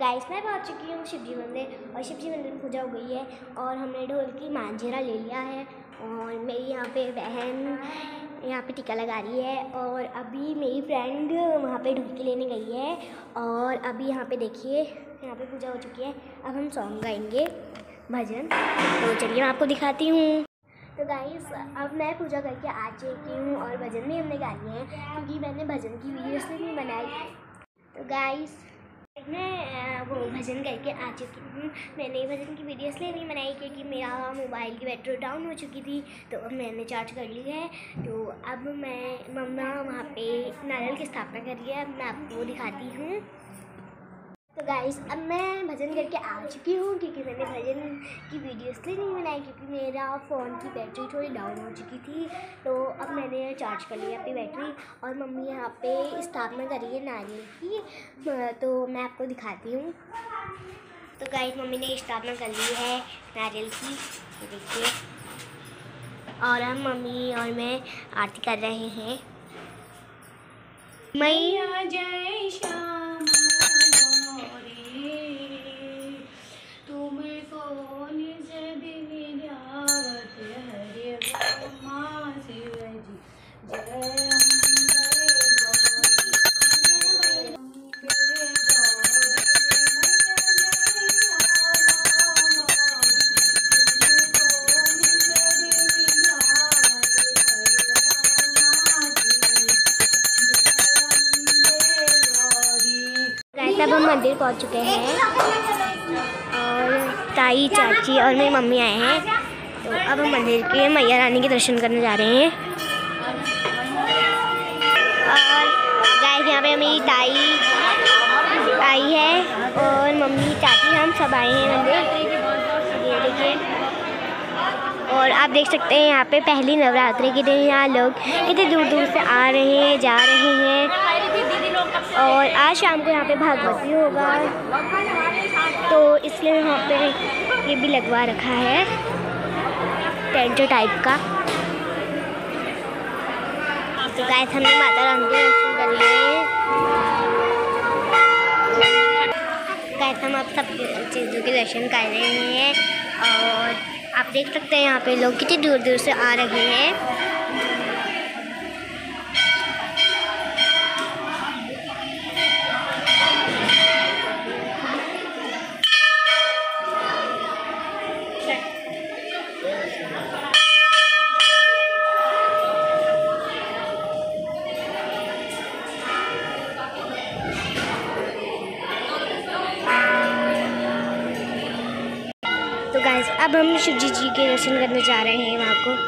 Guys मैं पहुंच चुकी हूँ शिवजी मंदिर और शिवजी मंदिर में पूजा हो गई है और हमने ढोल की मांझेरा ले लिया है और मेरी यहाँ पे बहन यहाँ पे टीका लगा रही है और अभी मेरी फ्रेंड वहाँ पे ढोलकी लेने गई है और अभी यहाँ पे देखिए यहाँ पे पूजा हो चुकी है। अब हम सॉन्ग गाएंगे भजन, तो चलिए मैं आपको दिखाती हूँ। तो गाइस अब मैं पूजा करके आ चुकी हूँ और भजन भी हमने गा लिए हैं क्योंकि मैंने भजन की वीडियो इसलिए नहीं बनाई। तो गाइस मैं वो भजन करके आ चुकी हूँ। मैंने भजन की वीडियो इसलिए नहीं बनाई क्योंकि मेरा मोबाइल की बैटरी डाउन हो चुकी थी, तो अब मैंने चार्ज कर ली है। तो अब मम्मा वहाँ पे नारियल की स्थापना कर रही है, अब मैं आपको दिखाती हूँ। तो गाइस अब मैं भजन करके आ चुकी हूँ क्योंकि मैंने भजन की वीडियो इसलिए नहीं बनाई क्योंकि मेरा फ़ोन की बैटरी थोड़ी डाउन हो चुकी थी। तो अब मैंने चार्ज कर लिया अपनी बैटरी और मम्मी यहाँ पे स्थापना कर रही है नारियल की, तो मैं आपको दिखाती हूँ। तो गाइस मम्मी ने स्थापना कर ली है नारियल की, देखिए। और अब मम्मी और मैं आरती कर रहे हैं। मैया जय श्याम तब हम मंदिर पहुंच चुके हैं और ताई चाची और मेरी मम्मी आए हैं। तो अब हम मंदिर के मैया रानी के दर्शन करने जा रहे हैं। और गाइस यहाँ पे मेरी ताई आई है और मम्मी चाची हम सब आए हैं मंदिर, ये देखिए। और आप देख सकते हैं यहाँ पे पहली नवरात्रि के दिन यहाँ लोग इतने दूर दूर से आ रहे हैं, जा रहे हैं। और आज शाम को यहाँ पे भागवत भी होगा, तो इसलिए यहाँ पे ये भी लगवा रखा है टेंट टाइप का। तो गाइस हमने माता रानी के दर्शन कर लिए। गाइस हम आप सब चीज़ों के दर्शन कर रहे हैं और आप देख सकते हैं यहाँ पे लोग कितनी दूर दूर से आ रहे हैं। तो गाइस अब हम शिवजी जी के दर्शन करने जा रहे हैं वहाँ को।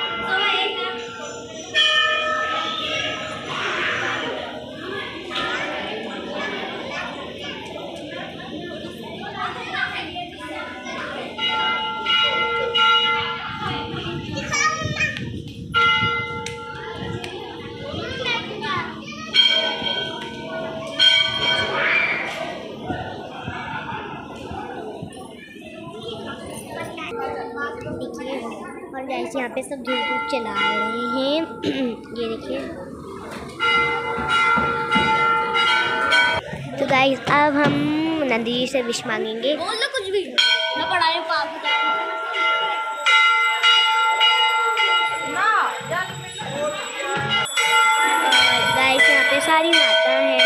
और गाइस यहाँ पे सब धूप चला रहे हैं ये देखिए। तो गाइस अब हम नंदी जी से विश मांगेंगे। बोल लो कुछ भी ना, पढ़ाई गाइस यहाँ पे सारी माता है।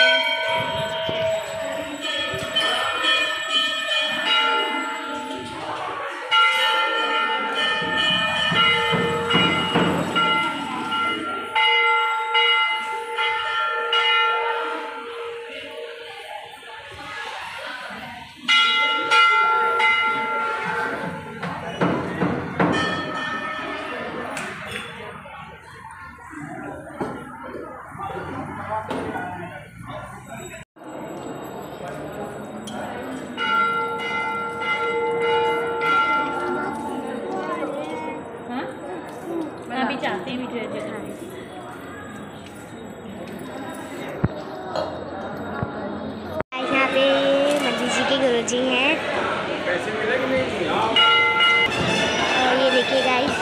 चाहते हैं यहाँ पे मंदिर जी के गुरुजी हैं और ये देखिए गाइस।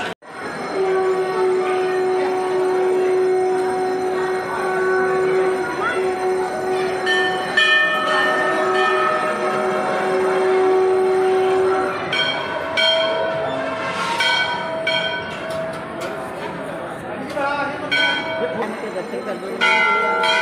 दर्शन कर लो।